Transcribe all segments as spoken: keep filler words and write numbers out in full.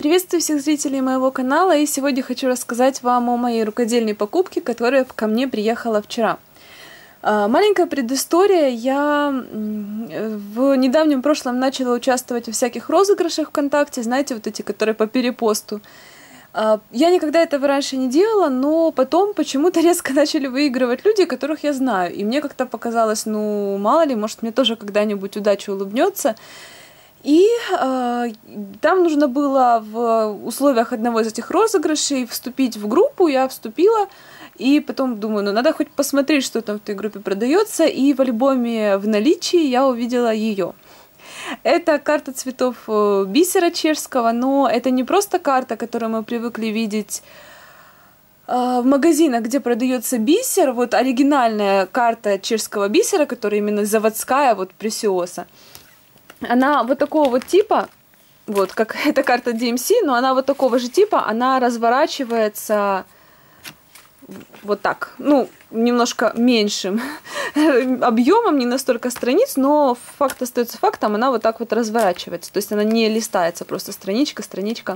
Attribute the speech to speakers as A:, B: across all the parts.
A: Приветствую всех зрителей моего канала, и сегодня хочу рассказать вам о моей рукодельной покупке, которая ко мне приехала вчера. Маленькая предыстория. Я в недавнем прошлом начала участвовать во всяких розыгрышах ВКонтакте, знаете, вот эти, которые по перепосту. Я никогда этого раньше не делала, но потом почему-то резко начали выигрывать люди, которых я знаю. И мне как-то показалось, ну, мало ли, может, мне тоже когда-нибудь удача улыбнется. И э, там нужно было в условиях одного из этих розыгрышей вступить в группу. Я вступила, и потом думаю, ну, надо хоть посмотреть, что там в этой группе продается. И в альбоме в наличии я увидела ее. Это карта цветов бисера чешского, но это не просто карта, которую мы привыкли видеть в магазинах, где продается бисер. Вот оригинальная карта чешского бисера, которая именно заводская, вот Preciosо. Она вот такого вот типа, вот как эта карта ди эм си, но она вот такого же типа, она разворачивается вот так, ну, немножко меньшим объемом, не настолько страниц, но факт остается фактом, она вот так вот разворачивается, то есть она не листается, просто страничка, страничка.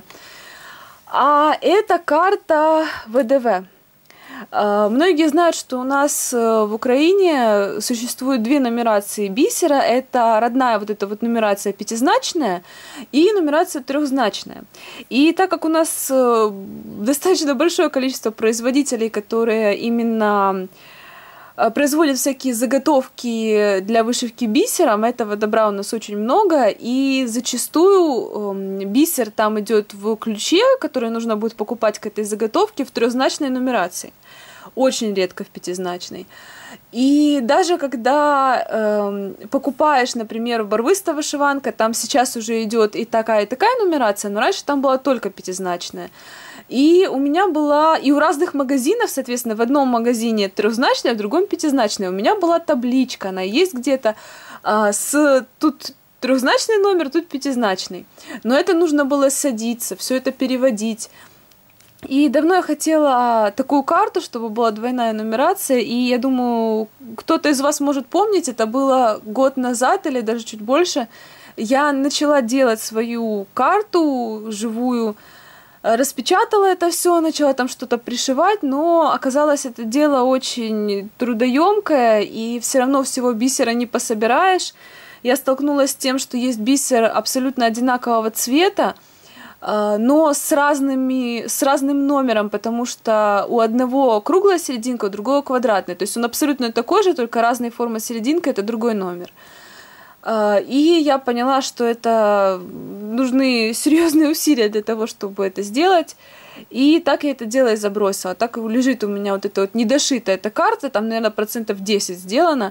A: А это карта вэ дэ вэ. Многие знают, что у нас в Украине существует две нумерации бисера. Это родная вот эта вот нумерация пятизначная и нумерация трехзначная. И так как у нас достаточно большое количество производителей, которые именно производят всякие заготовки для вышивки бисером, этого добра у нас очень много, и зачастую бисер там идет в ключе, который нужно будет покупать к этой заготовке, в трехзначной нумерации. Очень редко в пятизначной. И даже когда э, покупаешь, например, барвиста вышиванка, там сейчас уже идет и такая, и такая нумерация, но раньше там была только пятизначная. И у меня была, и у разных магазинов, соответственно, в одном магазине трехзначная, в другом пятизначная. У меня была табличка, она есть где-то э, с тут трехзначный номер, тут пятизначный. Но это нужно было садиться, все это переводить. И давно я хотела такую карту, чтобы была двойная нумерация, и я думаю, кто-то из вас может помнить, это было год назад или даже чуть больше, я начала делать свою карту живую, распечатала это все, начала там что-то пришивать, но оказалось, это дело очень трудоемкое, и все равно всего бисера не пособираешь. Я столкнулась с тем, что есть бисер абсолютно одинакового цвета, но с, разными, с разным номером, потому что у одного круглая серединка, у другого квадратная. То есть он абсолютно такой же, только разной формы серединка, это другой номер. И я поняла, что это нужны серьезные усилия для того, чтобы это сделать. И так я это дело и забросила. Так и лежит у меня вот эта вот недошитая эта карта, там, наверное, процентов десять сделано.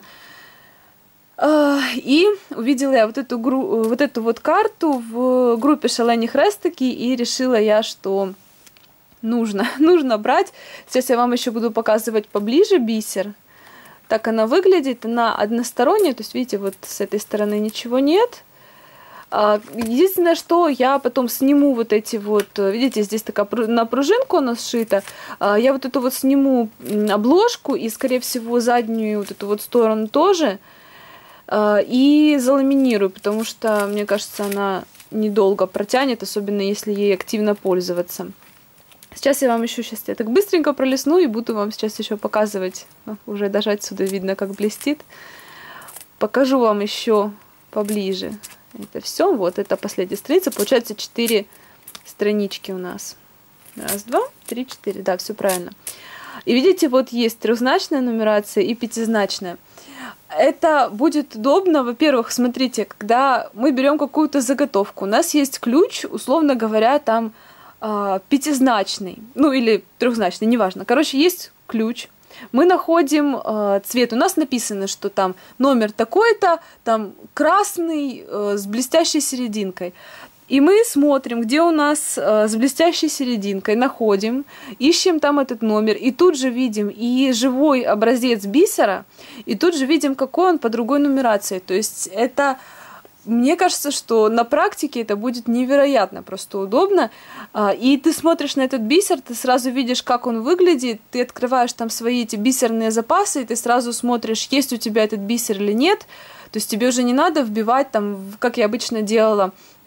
A: И увидела я вот эту, вот эту вот карту в группе «Шалені хрестики», и решила я, что нужно, нужно брать. Сейчас я вам еще буду показывать поближе бисер. Так она выглядит, она односторонняя, то есть, видите, вот с этой стороны ничего нет. Единственное, что я потом сниму вот эти вот, видите, здесь такая на пружинку у нас сшита. Я вот эту вот сниму обложку и, скорее всего, заднюю вот эту вот сторону тоже. И заламинирую, потому что, мне кажется, она недолго протянет, особенно если ей активно пользоваться. Сейчас я вам еще, сейчас я так быстренько пролистну и буду вам сейчас еще показывать. Уже даже отсюда видно, как блестит. Покажу вам еще поближе. Это все, вот, это последняя страница. Получается четыре странички у нас. Раз, два, три, четыре. Да, все правильно. И видите, вот есть трехзначная нумерация и пятизначная. Это будет удобно, во-первых, смотрите, когда мы берем какую-то заготовку, у нас есть ключ, условно говоря, там э, пятизначный, ну или трехзначный, неважно. Короче, есть ключ, мы находим э, цвет, у нас написано, что там номер такой-то, там красный э, с блестящей серединкой. И мы смотрим, где у нас э, с блестящей серединкой, находим, ищем там этот номер, и тут же видим и живой образец бисера, и тут же видим, какой он по другой нумерации. То есть это, мне кажется, что на практике это будет невероятно просто удобно. И ты смотришь на этот бисер, ты сразу видишь, как он выглядит, ты открываешь там свои эти бисерные запасы, и ты сразу смотришь, есть у тебя этот бисер или нет. То есть тебе уже не надо вбивать там, как я обычно делала,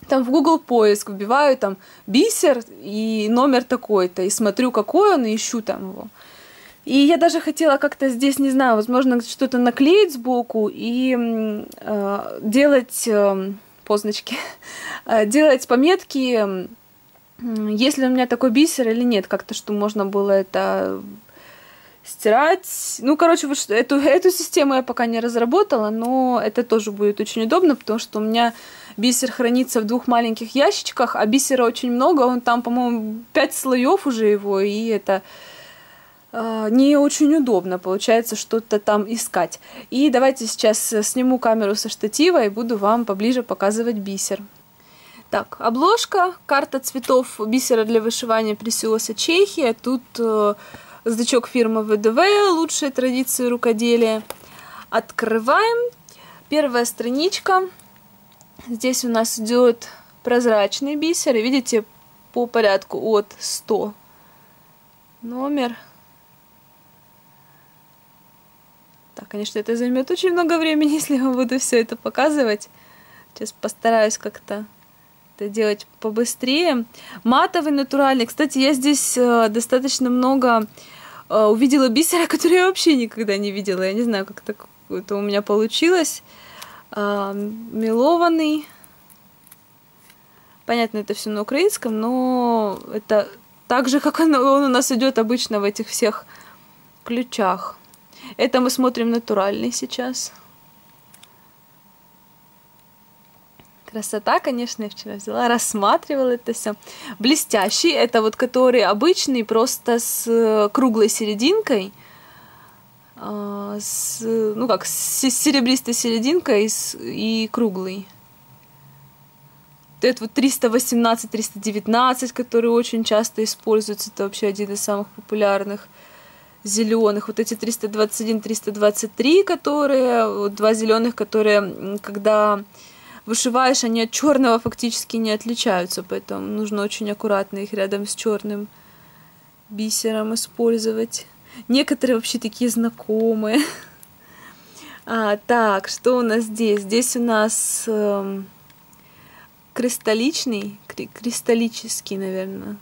A: там в Google поиск вбиваю там бисер и номер такой-то, и смотрю, какой он, и ищу там его. И я даже хотела как-то здесь, не знаю, возможно, что-то наклеить сбоку и э, делать э, позначки, делать пометки, есть ли у меня такой бисер или нет, как-то, что можно было это стирать. Ну, короче, вот эту, эту систему я пока не разработала, но это тоже будет очень удобно, потому что у меня бисер хранится в двух маленьких ящичках, а бисера очень много, он там, по-моему, пять слоев уже его, и это э, не очень удобно, получается, что-то там искать. И давайте сейчас сниму камеру со штатива и буду вам поближе показывать бисер. Так, обложка, карта цветов бисера для вышивания Пресиоса Чехия. Тут э, значок фирмы вэ дэ вэ, лучшие традиции рукоделия. Открываем. Первая страничка. Здесь у нас идет прозрачный бисер. И видите, по порядку от сто. Номер. Так, конечно, это займет очень много времени, если я буду все это показывать. Сейчас постараюсь как-то это делать побыстрее. Матовый, натуральный. Кстати, я здесь э, достаточно много э, увидела бисера, который я вообще никогда не видела. Я не знаю, как так это у меня получилось. Э, мелованный. Понятно, это все на украинском, но это так же, как он, он у нас идет обычно в этих всех ключах. Это мы смотрим натуральный сейчас. Красота, конечно, я вчера взяла, рассматривала это все. Блестящий, это вот который обычный, просто с круглой серединкой. С, ну как, с серебристой серединкой и, с, и круглый. Это вот триста восемнадцать, триста девятнадцать, который очень часто используется. Это вообще один из самых популярных зеленых. Вот эти триста двадцать один, триста двадцать три, которые, вот два зеленых, которые, когда вышиваешь, они от черного фактически не отличаются, поэтому нужно очень аккуратно их рядом с черным бисером использовать. Некоторые вообще такие знакомые. А, так, что у нас здесь? Здесь у нас э, кристалличный, кри кристаллический, наверное.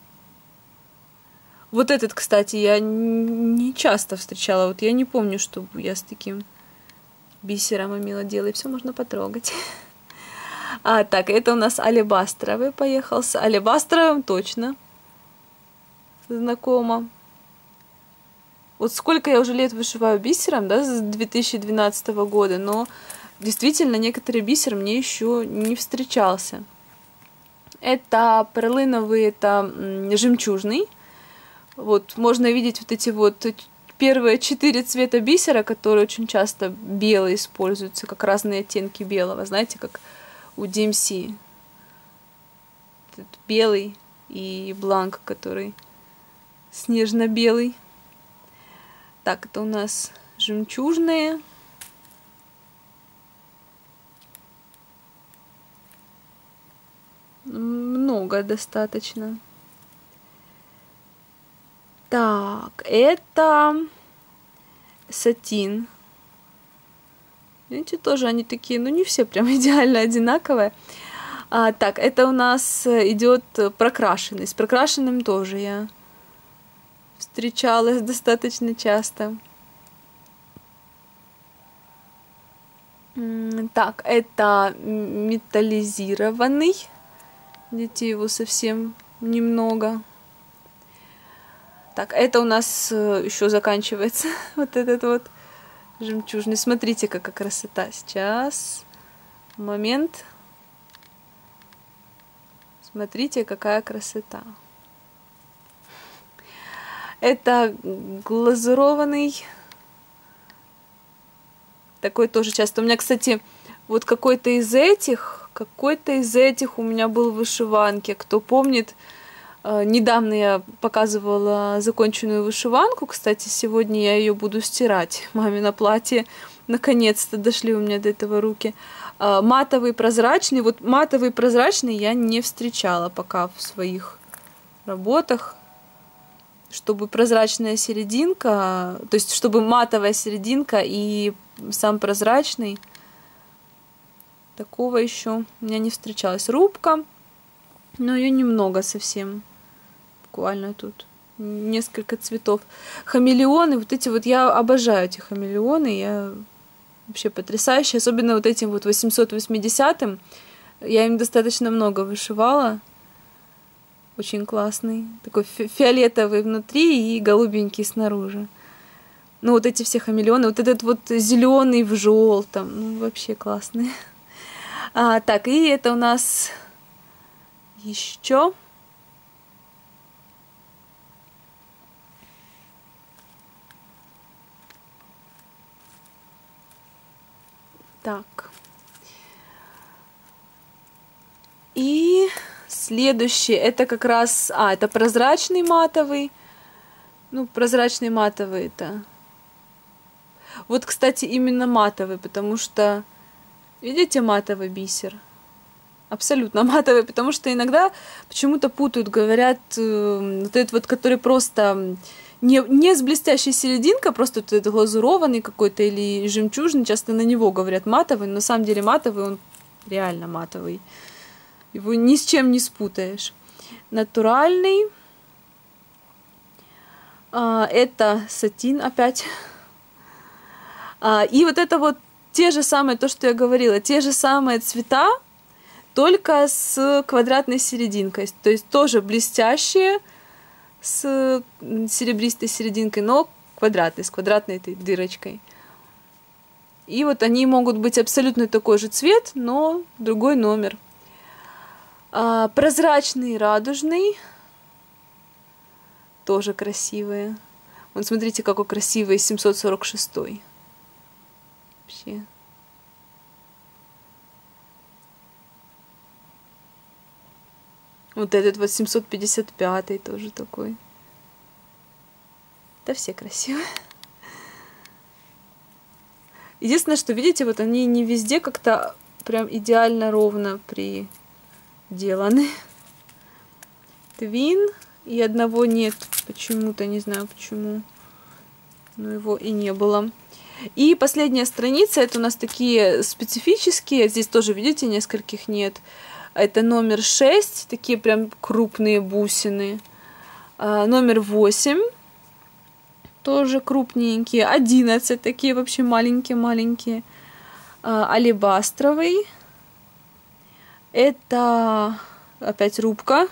A: Вот этот, кстати, я не часто встречала. Вот я не помню, чтобы я с таким бисером имела дело. И все можно потрогать. А, так, это у нас алебастровый поехал. С алебастровым точно знакомо. Вот сколько я уже лет вышиваю бисером, да, с две тысячи двенадцатого года, но действительно некоторый бисер мне еще не встречался. Это перлиновый, это жемчужный. Вот можно видеть вот эти вот первые четыре цвета бисера, которые очень часто белые используются, как разные оттенки белого, знаете, как у ди эм си. Тут белый и бланк, который снежно-белый. Так, это у нас жемчужные. Много достаточно. Так, это сатин. Видите, тоже они такие, ну не все прям идеально одинаковые. А, так, это у нас идет прокрашенный. С прокрашенным тоже я встречалась достаточно часто. Так, это металлизированный. Видите, его совсем немного. Так, это у нас еще заканчивается вот этот вот жемчужный. Смотрите, какая красота. Сейчас. Момент. Смотрите, какая красота. Это глазурованный. Такой тоже часто. У меня, кстати, вот какой-то из этих, какой-то из этих у меня был в вышиванке. Кто помнит, недавно я показывала законченную вышиванку. Кстати, сегодня я ее буду стирать. Мамино платье. Наконец-то дошли у меня до этого руки. Матовый, прозрачный. Вот матовый, прозрачный я не встречала пока в своих работах. Чтобы прозрачная серединка, то есть, чтобы чтобы матовая серединка и сам прозрачный. Такого еще у меня не встречалось. Рубка, но ее немного совсем. Буквально тут несколько цветов. Хамелеоны, вот эти вот, я обожаю эти хамелеоны, я вообще потрясающие, особенно вот этим вот восемьсот восьмидесятым. Я им достаточно много вышивала. Очень классный. Такой фи фиолетовый внутри и голубенький снаружи. Ну, вот эти все хамелеоны. Вот этот вот зеленый в желтом. Ну, вообще классный. А, так, и это у нас еще. Так. И следующий, это как раз, а, это прозрачный матовый. Ну, прозрачный матовый это. Вот, кстати, именно матовый, потому что, видите, матовый бисер? Абсолютно матовый, потому что иногда почему-то путают, говорят, э, вот этот вот, который просто не, не с блестящей серединкой, просто вот этот глазурованный какой-то или жемчужный, часто на него говорят матовый, но на самом деле матовый, он реально матовый. Его ни с чем не спутаешь. Натуральный. А, это сатин опять. А, и вот это вот те же самые, то, что я говорила, те же самые цвета, только с квадратной серединкой. То есть тоже блестящие с серебристой серединкой, но квадратные, с квадратной этой дырочкой. И вот они могут быть абсолютно такой же цвет, но другой номер. А, прозрачный, радужный. Тоже красивые. Вот смотрите, какой красивый семьсот сорок шестой. Вообще. Вот этот вот семьсот пятьдесят пятый тоже такой. Да все красивые. Единственное, что, видите, вот они не везде как-то прям идеально ровно приделаны. Твин. И одного нет почему-то, не знаю почему. Но его и не было. И последняя страница, это у нас такие специфические. Здесь тоже, видите, нескольких нет. Это номер шесть, такие прям крупные бусины. А, номер восемь, тоже крупненькие. одиннадцать, такие вообще маленькие-маленькие. А, алебастровый. Это опять рубка.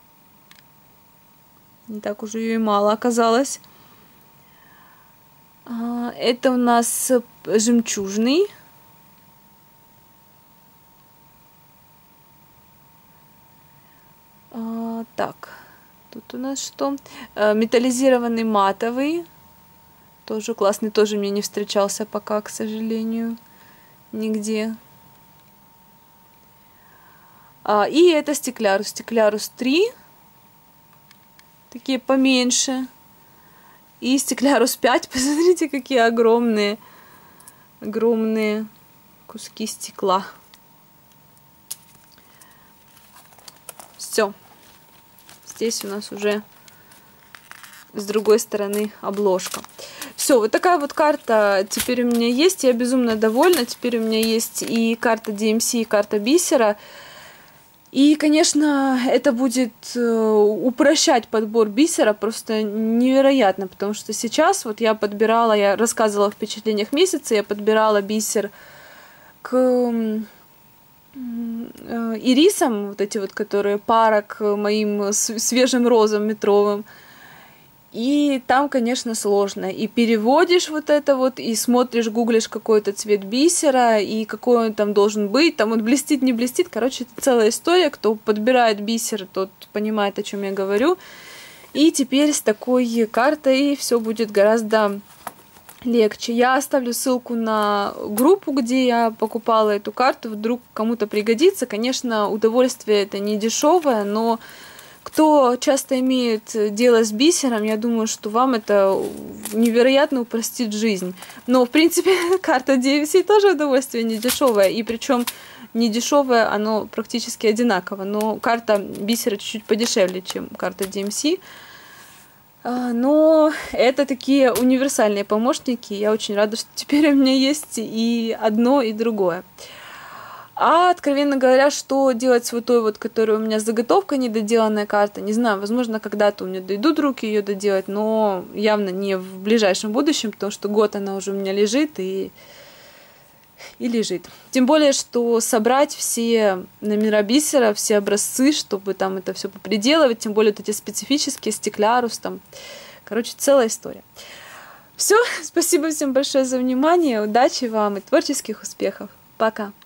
A: Не так уже ее и мало оказалось. А, это у нас жемчужный. А, так, тут у нас что? А, металлизированный матовый. Тоже классный, тоже мне не встречался пока, к сожалению, нигде. А, и это стеклярус. Стеклярус три. Такие поменьше. И стеклярус пять. Посмотрите, какие огромные, огромные куски стекла. Все. Здесь у нас уже с другой стороны обложка. Все, вот такая вот карта теперь у меня есть. Я безумно довольна. Теперь у меня есть и карта ди эм си, и карта бисера. И, конечно, это будет упрощать подбор бисера просто невероятно, потому что сейчас вот я подбирала, я рассказывала о впечатлениях месяца, я подбирала бисер к ирисам, вот эти вот, которые пара к моим свежим розам метровым. И там, конечно, сложно. И переводишь вот это вот, и смотришь, гуглишь какой-то цвет бисера, и какой он там должен быть. Там он блестит, не блестит. Короче, это целая история. Кто подбирает бисер, тот понимает, о чем я говорю. И теперь с такой картой все будет гораздо легче. Я оставлю ссылку на группу, где я покупала эту карту. Вдруг кому-то пригодится. Конечно, удовольствие это не дешевое, но кто часто имеет дело с бисером, я думаю, что вам это невероятно упростит жизнь. Но, в принципе, карта ди эм си тоже удовольствие не дешевое. И причем не дешевое, оно практически одинаково. Но карта бисера чуть-чуть подешевле, чем карта ди эм си. Но это такие универсальные помощники. Я очень рада, что теперь у меня есть и одно, и другое. А, откровенно говоря, что делать с вот той вот, которая у меня заготовка, недоделанная карта, не знаю, возможно, когда-то у меня дойдут руки ее доделать, но явно не в ближайшем будущем, потому что год она уже у меня лежит и, и лежит. Тем более, что собрать все номера бисера, все образцы, чтобы там это все поприделывать, тем более вот эти специфические, стеклярус там. Короче, целая история. Все, спасибо всем большое за внимание, удачи вам и творческих успехов. Пока!